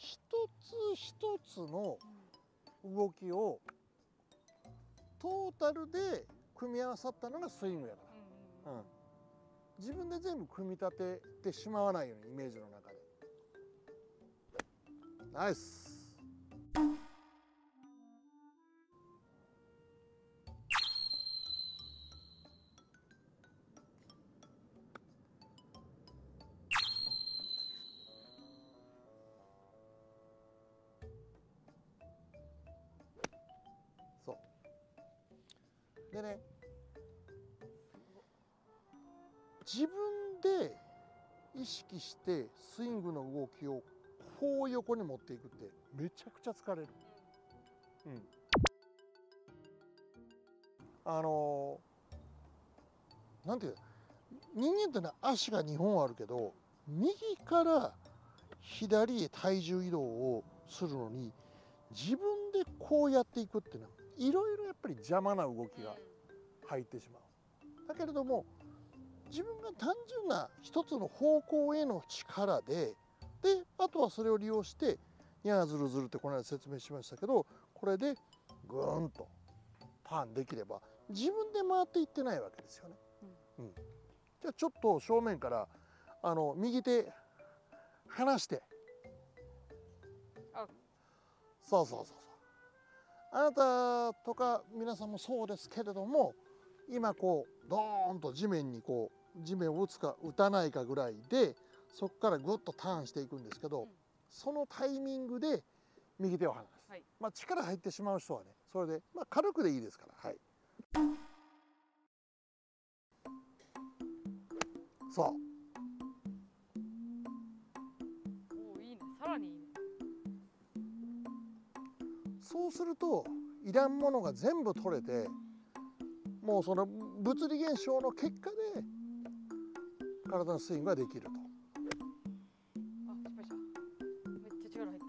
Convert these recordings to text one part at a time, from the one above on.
一つ一つの動きをトータルで組み合わさったのがスイングやから、自分で全部組み立ててしまわないようにイメージの中で。ナイス。そうでね、自分で意識してスイングの動きをこう横に持っていくってめちゃくちゃ疲れる。なんていう、人間ってのは足が2本あるけど、右から左へ体重移動をするのに自分でこうやっていくっていうのはいろいろやっぱり邪魔な動きが入ってしまう。だけれども自分が単純な一つの方向への力で、あとはそれを利用してニャーズルズルってこの間説明しましたけど、これでグーンとターンできれば自分で回っていってないわけですよね。じゃあちょっと正面から右手離して、そうそうそうそう、あなたとか皆さんもそうですけれども、今こうドーンと地面にこう地面を打つか打たないかぐらいで、そこからグッとターンしていくんですけど、そのタイミングで右手を離す、力入ってしまう人はね、それで、軽くでいいですから、そう。 おお、いいね、さらにいいね。 そうするといらんものが全部取れて、もうその物理現象の結果で体のスイングができると。 あ、失敗した。めっちゃ力入った。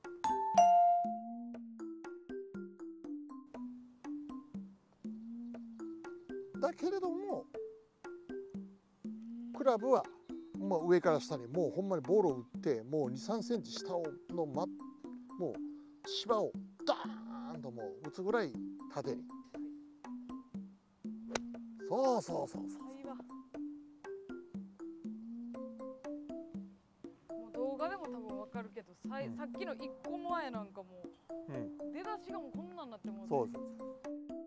だけれどもクラブは上から下にもうほんまにボールを打って、もう2、3センチ下のもう芝をダーンともう打つぐらい縦に。そうそうそうそう。 もう動画でも多分わかるけど、さっきの1個前なんかもう、出だしがもうこんなんなってもう。 そうそうそう。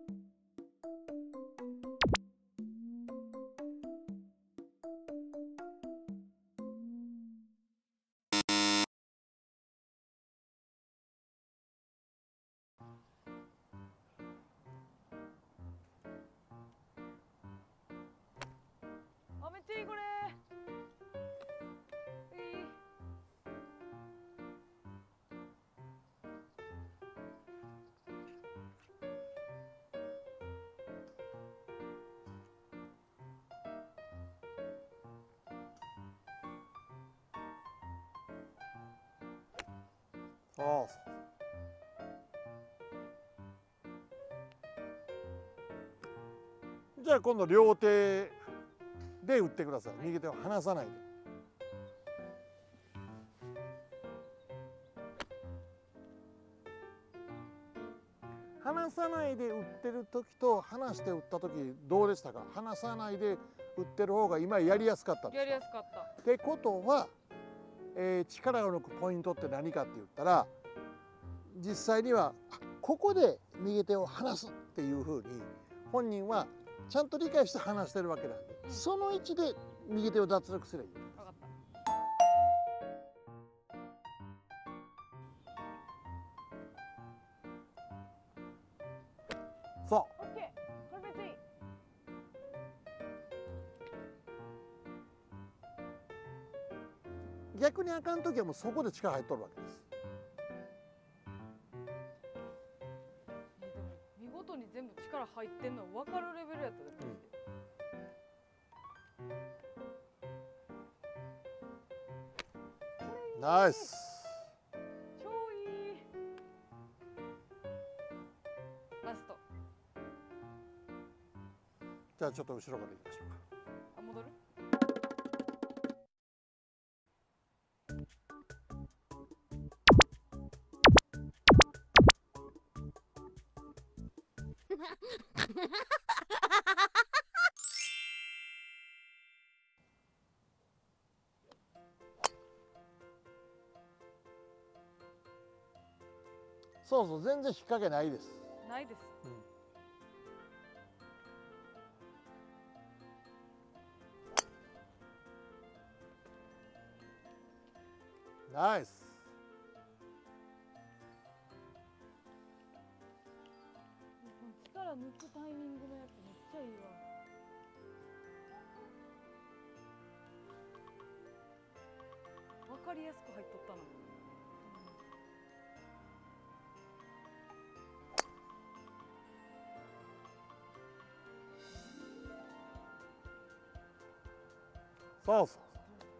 あ、めっちゃいいこれ。いい。 そうそう。じゃあ今度両手で打ってください。右手を離さないで。離さないで打ってる時と離して打った時どうでしたか？離さないで打ってる方が今やりやすかったですか？ やりやすかった。 ってことは、力を抜くポイントって何かって言ったら、実際にはここで右手を離すっていうふうに本人はちゃんと理解して離してるわけなんで、その位置で右手を脱力すればいい。 分かった。 そう。 オッケー。これめっちゃいい。 逆にあかん時はもうそこで力入っとるわけです。 でも見事に全部力入ってんの分かるレベルやったで、マジで。 ナイス。 超いい。ラスト。 じゃあちょっと後ろからいきましょうか。 あ、戻る。 そうそう、全然引っ掛けないです。 ないです。 ナイス。 力抜くタイミングのやつめっちゃいいわ。わかりやすく入っとったな。 そうそう。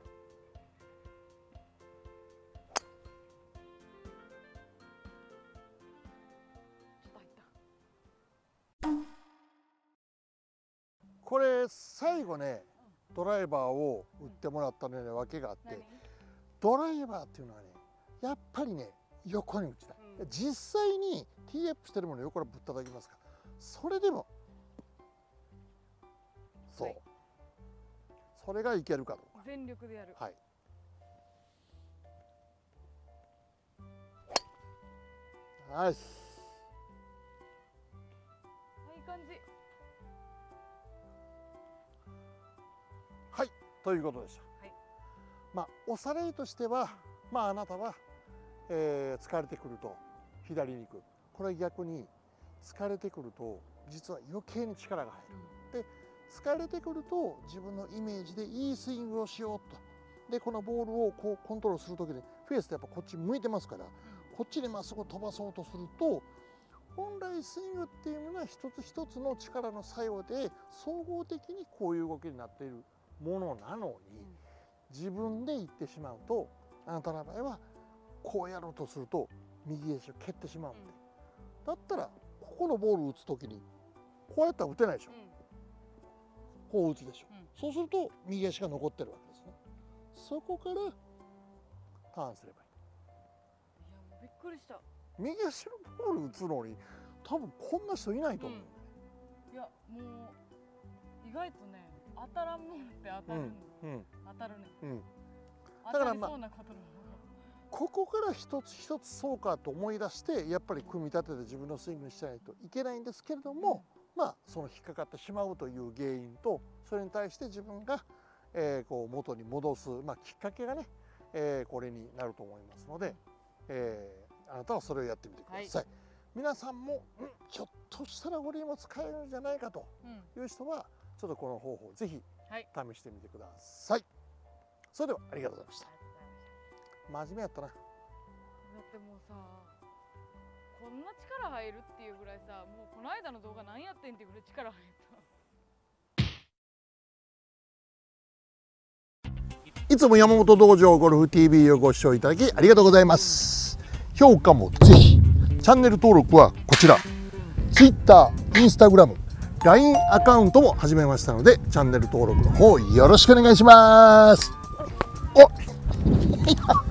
これ最後ね、ドライバーを打ってもらったのに訳があって、ドライバーっていうのはね、やっぱりね、横に打ちたい。実際にティーアップしてるものを横からぶったたきますから、それでもそう、それがいけるかどうか。 全力でやる。 はい。ナイス。 いい感じ。 はい、ということでした。はい、まあおさらいとしては、まああなたは、疲れてくると左に行く。これ逆に疲れてくると実は余計に力が入る。で、疲れてくると自分のイメージでいいスイングをしようと。でこのボールをこうコントロールする時にフェースってやっぱこっち向いてますから、こっちにまっすぐ飛ばそうとすると、本来スイングっていうのは一つ一つの力の作用で総合的にこういう動きになっているものなのに、自分で行ってしまうと、あなたの場合はこうやろうとすると右足を蹴ってしまうんで、だったらここのボールを打つ時にこうやったら打てないでしょ、こう打つでしょ、そうすると右足が残ってるわけですね。そこからターンすればいい。 いやもうびっくりした。 右足のボール打つのに多分こんな人いないと思う、 いやもう意外とね、当たらんもんって当たるんだ、当たるね、だからまあここから一つ一つそうかと思い出してやっぱり組み立てて自分のスイングにしないといけないんですけれども、まあその引っかかってしまうという原因と、それに対して自分が、こう元に戻す、まあ、きっかけがね、これになると思いますので、あなたはそれをやってみてください。皆さんも、ひょっとしたら俺にも使えるんじゃないかという人は、ちょっとこの方法をぜひ試してみてください。それではありがとうございました。真面目やったな。だってもうさ、こんな力入るっていうぐらいさ、もうこの間の動画何やってんっていうぐらい力入った。 いつも山本道場ゴルフ TV をご視聴いただきありがとうございます。評価もぜひ、チャンネル登録はこちら、Twitter、Instagram、LINE アカウントも始めましたので、チャンネル登録の方よろしくお願いします。お